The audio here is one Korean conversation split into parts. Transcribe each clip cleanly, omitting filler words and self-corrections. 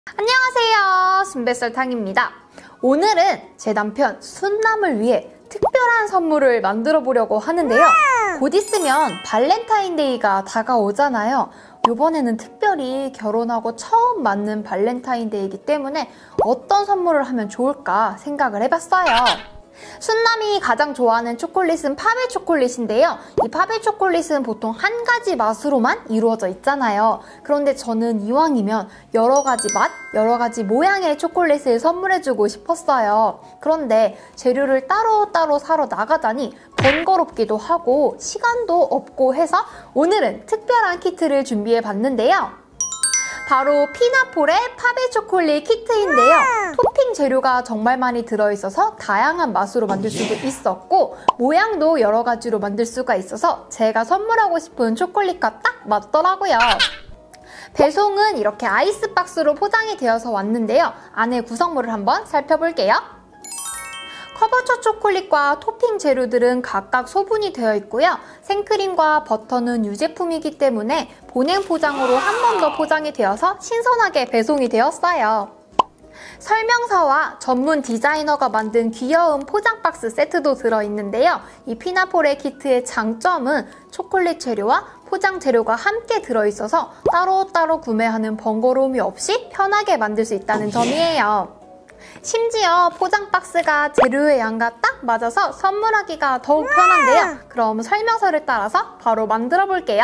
안녕하세요, 순뱃설탕입니다. 오늘은 제 남편 순남을 위해 특별한 선물을 만들어 보려고 하는데요. 곧 있으면 발렌타인데이가 다가오잖아요. 이번에는 특별히 결혼하고 처음 맞는 발렌타인데이이기 때문에 어떤 선물을 하면 좋을까 생각을 해봤어요. 순남이 가장 좋아하는 초콜릿은 파베 초콜릿인데요. 이 파베 초콜릿은 보통 한 가지 맛으로만 이루어져 있잖아요. 그런데 저는 이왕이면 여러 가지 맛, 여러 가지 모양의 초콜릿을 선물해주고 싶었어요. 그런데 재료를 따로따로 사러 나가자니 번거롭기도 하고 시간도 없고 해서 오늘은 특별한 키트를 준비해봤는데요. 바로 피나폴의 파베 초콜릿 키트인데요. 토핑 재료가 정말 많이 들어있어서 다양한 맛으로 만들 수도 있었고 모양도 여러 가지로 만들 수가 있어서 제가 선물하고 싶은 초콜릿과 딱 맞더라고요. 배송은 이렇게 아이스박스로 포장이 되어서 왔는데요. 안에 구성물을 한번 살펴볼게요. 커버처 초콜릿과 토핑 재료들은 각각 소분이 되어 있고요. 생크림과 버터는 유제품이기 때문에 보냉 포장으로 한 번 더 포장이 되어서 신선하게 배송이 되었어요. 설명서와 전문 디자이너가 만든 귀여운 포장 박스 세트도 들어있는데요. 이 피나폴의 키트의 장점은 초콜릿 재료와 포장 재료가 함께 들어있어서 따로따로 구매하는 번거로움이 없이 편하게 만들 수 있다는 점이에요. 심지어 포장 박스가 재료의 양과 딱 맞아서 선물하기가 더욱 편한데요. 그럼 설명서를 따라서 바로 만들어 볼게요.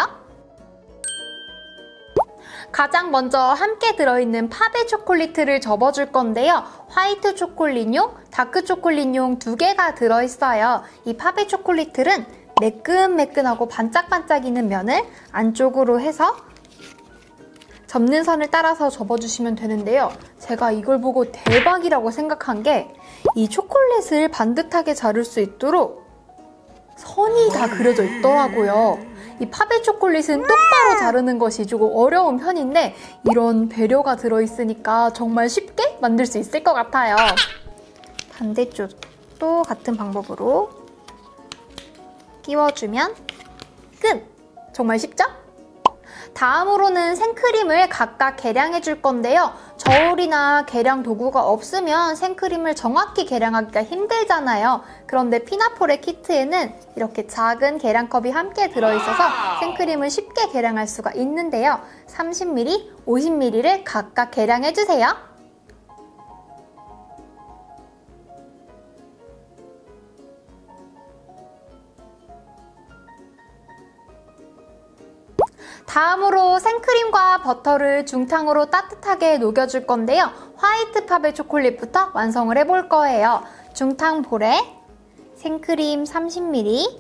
가장 먼저 함께 들어있는 파베 초콜릿을 접어줄 건데요. 화이트 초콜릿용, 다크 초콜릿용 두 개가 들어있어요. 이 파베 초콜릿은 매끈매끈하고 반짝반짝이는 면을 안쪽으로 해서 접는 선을 따라서 접어주시면 되는데요. 제가 이걸 보고 대박이라고 생각한 게 이 초콜릿을 반듯하게 자를 수 있도록 선이 다 그려져 있더라고요. 이 파베 초콜릿은 똑바로 자르는 것이 조금 어려운 편인데 이런 배려가 들어있으니까 정말 쉽게 만들 수 있을 것 같아요. 반대쪽도 같은 방법으로 끼워주면 끝! 정말 쉽죠? 다음으로는 생크림을 각각 계량해 줄 건데요. 저울이나 계량 도구가 없으면 생크림을 정확히 계량하기가 힘들잖아요. 그런데 피나폴의 키트에는 이렇게 작은 계량컵이 함께 들어있어서 생크림을 쉽게 계량할 수가 있는데요. 30ml, 50ml를 각각 계량해 주세요. 다음으로 생크림과 버터를 중탕으로 따뜻하게 녹여줄 건데요. 화이트 파베 초콜릿부터 완성을 해볼 거예요. 중탕 볼에 생크림 30ml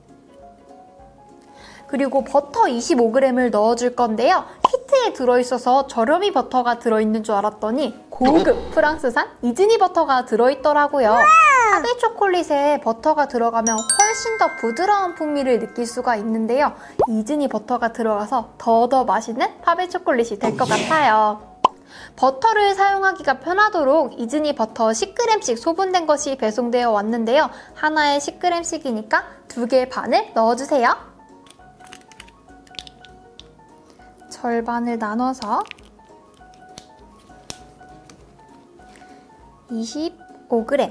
그리고 버터 25g을 넣어줄 건데요. 키트에 들어있어서 저렴이 버터가 들어있는 줄 알았더니 고급 프랑스산 이즈니 버터가 들어있더라고요. 파베 초콜릿에 버터가 들어가면 훨씬 더 부드러운 풍미를 느낄 수가 있는데요. 이즈니 버터가 들어가서 더 맛있는 파베 초콜릿이 될 것 같아요. 버터를 사용하기가 편하도록 이즈니 버터 10g씩 소분된 것이 배송되어 왔는데요. 하나에 10g씩이니까 2개 반을 넣어주세요. 절반을 나눠서 25g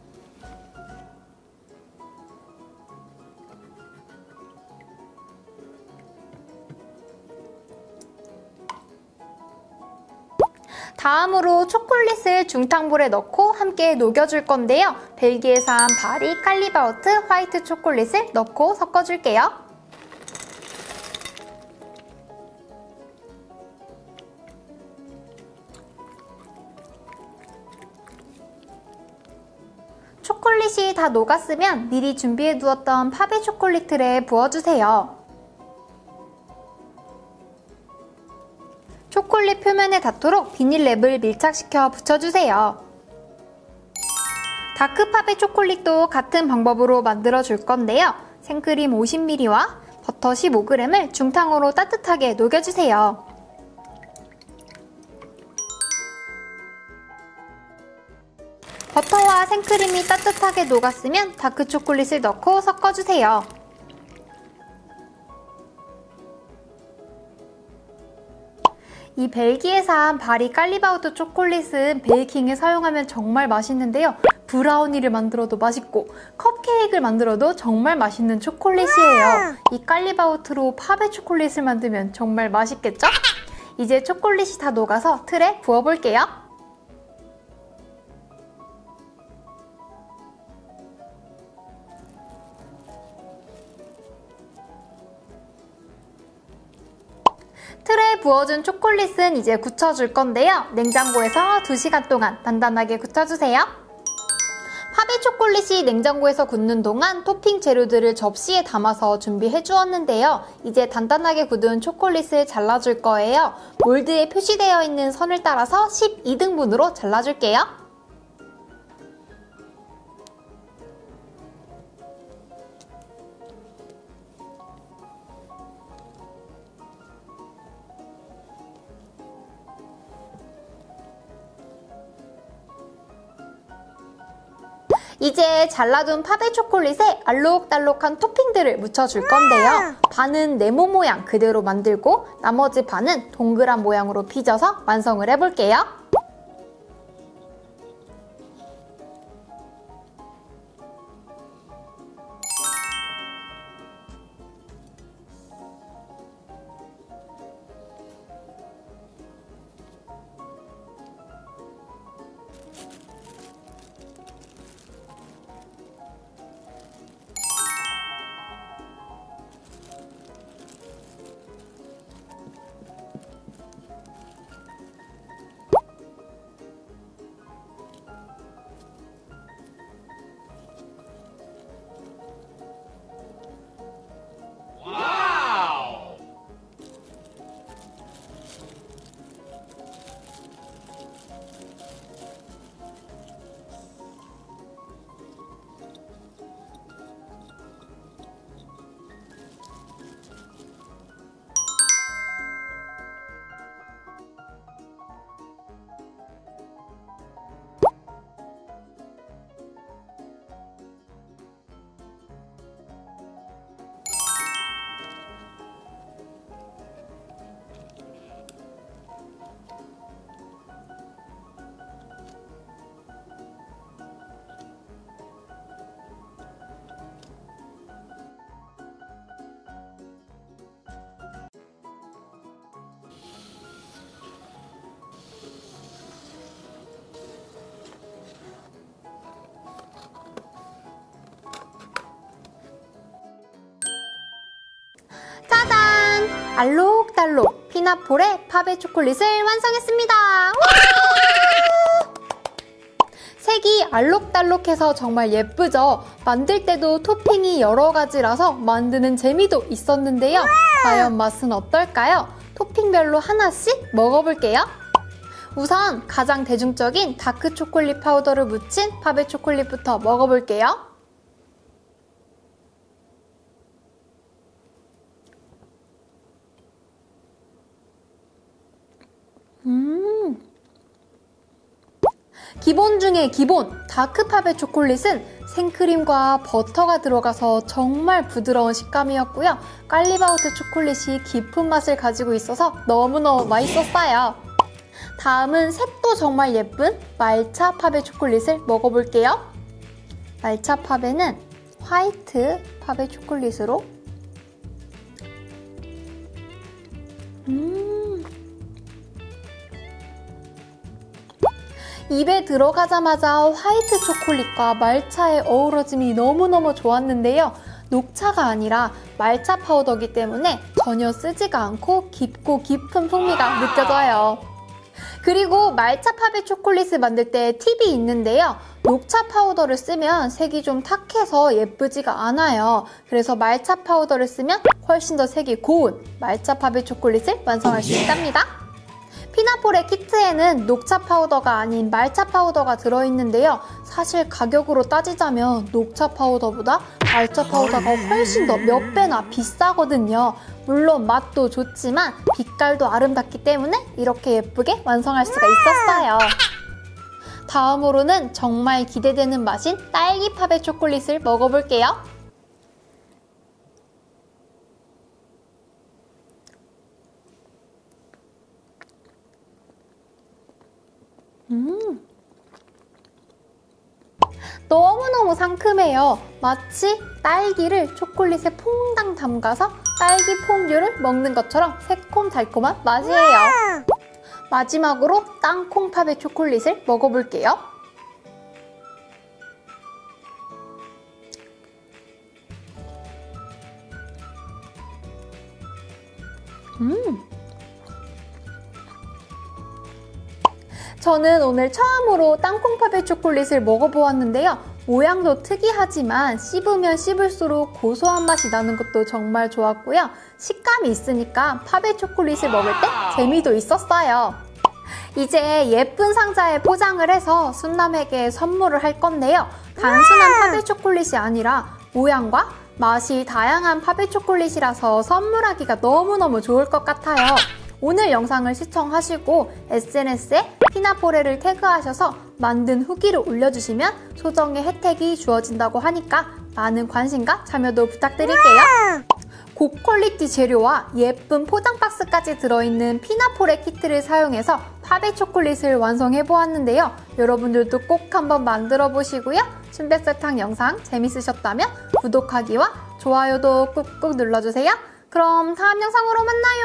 다음으로 초콜릿을 중탕볼에 넣고 함께 녹여줄 건데요. 벨기에산 바리 칼리바우트 화이트 초콜릿을 넣고 섞어줄게요. 초콜릿이 다 녹았으면 미리 준비해두었던 파베 초콜릿 틀에 부어주세요. 초콜릿 표면에 닿도록 비닐랩을 밀착시켜 붙여주세요. 다크 파베 초콜릿도 같은 방법으로 만들어줄 건데요. 생크림 50ml와 버터 15g을 중탕으로 따뜻하게 녹여주세요. 버터와 생크림이 따뜻하게 녹았으면 다크 초콜릿을 넣고 섞어주세요. 이 벨기에산 바리 깔리바우트 초콜릿은 베이킹에 사용하면 정말 맛있는데요. 브라우니를 만들어도 맛있고 컵케이크를 만들어도 정말 맛있는 초콜릿이에요. 이 깔리바우트로 파베 초콜릿을 만들면 정말 맛있겠죠? 이제 초콜릿이 다 녹아서 틀에 부어볼게요. 틀에 부어준 초콜릿은 이제 굳혀줄 건데요. 냉장고에서 2시간 동안 단단하게 굳혀주세요. 파베 초콜릿이 냉장고에서 굳는 동안 토핑 재료들을 접시에 담아서 준비해 주었는데요. 이제 단단하게 굳은 초콜릿을 잘라줄 거예요. 몰드에 표시되어 있는 선을 따라서 12등분으로 잘라줄게요. 이제 잘라둔 파베 초콜릿에 알록달록한 토핑들을 묻혀줄 건데요. 반은 네모 모양 그대로 만들고 나머지 반은 동그란 모양으로 빚어서 완성을 해볼게요. 짜잔! 알록달록 피나폴의 파베 초콜릿을 완성했습니다. 색이 알록달록해서 정말 예쁘죠? 만들 때도 토핑이 여러 가지라서 만드는 재미도 있었는데요. 과연 맛은 어떨까요? 토핑별로 하나씩 먹어볼게요. 우선 가장 대중적인 다크 초콜릿 파우더를 묻힌 파베 초콜릿부터 먹어볼게요. 기본 중에 기본, 다크 파베 초콜릿은 생크림과 버터가 들어가서 정말 부드러운 식감이었고요. 깔리바우트 초콜릿이 깊은 맛을 가지고 있어서 너무너무 맛있었어요. 다음은 색도 정말 예쁜 말차 파베 초콜릿을 먹어볼게요. 말차 파베는 화이트 파베 초콜릿으로 입에 들어가자마자 화이트 초콜릿과 말차의 어우러짐이 너무너무 좋았는데요. 녹차가 아니라 말차 파우더이기 때문에 전혀 쓰지가 않고 깊고 깊은 풍미가 느껴져요. 그리고 말차 파베 초콜릿을 만들 때 팁이 있는데요. 녹차 파우더를 쓰면 색이 좀 탁해서 예쁘지가 않아요. 그래서 말차 파우더를 쓰면 훨씬 더 색이 고운 말차 파베 초콜릿을 완성할 수 있답니다. 피나폴의 키트에는 녹차 파우더가 아닌 말차 파우더가 들어있는데요. 사실 가격으로 따지자면 녹차 파우더보다 말차 파우더가 훨씬 더 몇 배나 비싸거든요. 물론 맛도 좋지만 빛깔도 아름답기 때문에 이렇게 예쁘게 완성할 수가 있었어요. 다음으로는 정말 기대되는 맛인 딸기 파베 초콜릿을 먹어볼게요. 너무너무 상큼해요. 마치 딸기를 초콜릿에 퐁당 담가서 딸기 퐁듀를 먹는 것처럼 새콤달콤한 맛이에요. 마지막으로 땅콩팝의 초콜릿을 먹어볼게요. 저는 오늘 처음으로 땅콩팝의 초콜릿을 먹어보았는데요. 모양도 특이하지만 씹으면 씹을수록 고소한 맛이 나는 것도 정말 좋았고요. 식감이 있으니까 팝의 초콜릿을 먹을 때 재미도 있었어요. 이제 예쁜 상자에 포장을 해서 순남에게 선물을 할 건데요. 단순한 팝의 초콜릿이 아니라 모양과 맛이 다양한 팝의 초콜릿이라서 선물하기가 너무너무 좋을 것 같아요. 오늘 영상을 시청하시고 SNS에 피나포레를 태그하셔서 만든 후기를 올려주시면 소정의 혜택이 주어진다고 하니까 많은 관심과 참여도 부탁드릴게요. 고퀄리티 재료와 예쁜 포장 박스까지 들어있는 피나포레 키트를 사용해서 팝의 초콜릿을 완성해보았는데요. 여러분들도 꼭 한번 만들어 보시고요. 춘백설탕 영상 재밌으셨다면 구독하기와 좋아요도 꾹꾹 눌러주세요. 그럼 다음 영상으로 만나요.